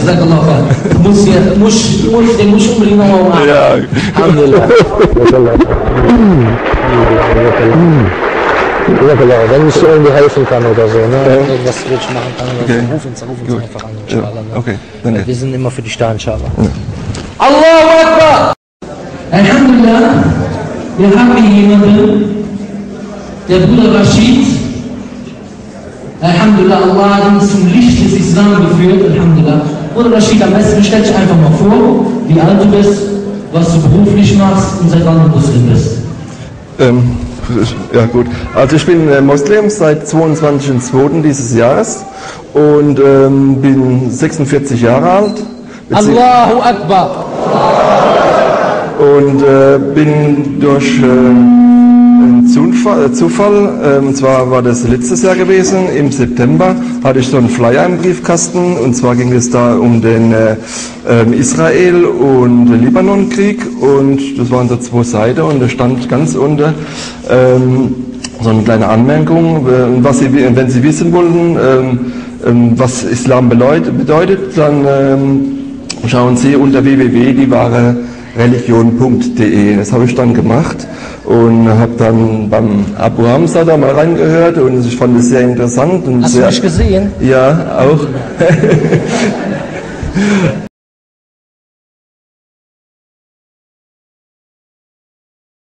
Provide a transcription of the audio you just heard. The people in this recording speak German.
Jazakallah khair. Den muss ich unbedingt nochmal umarmen. Ja. Alhamdulillah. Wenn ich irgendwie helfen kann oder so, ne? Irgendwas will ich machen kann oder Okay. so, ruf uns einfach an, inshallah. Ne? Okay, danke. Wir sind immer für dich da, inshallah. Allahu Akbar! Alhamdulillah, wir haben hier jemanden, der Bruder Rashid. Alhamdulillah, Allah hat uns zum Licht des Islam geführt. Alhamdulillah. Bruder Rashid, am besten stell dich einfach mal vor, wie alt du bist, was du beruflich machst und seit wann du Muslim bist. Ja gut, also ich bin Moslem seit 22.02. dieses Jahres und bin 46 Jahre alt. Allahu Akbar! Und bin durch einen Zufall, und zwar war das letztes Jahr gewesen, im September hatte ich so einen Flyer im Briefkasten, und zwar ging es da um den Israel- und Libanon-Krieg, und das waren so 2 Seiten, und da stand ganz unten so eine kleine Anmerkung, wenn Sie wissen wollen, was Islam bedeutet, dann schauen Sie unter www.diewahrereligion.de. Das habe ich dann gemacht und habe dann beim Abu Hamza da mal reingehört, und ich fand es sehr interessant. Und Hast du mich gesehen? Ja, auch.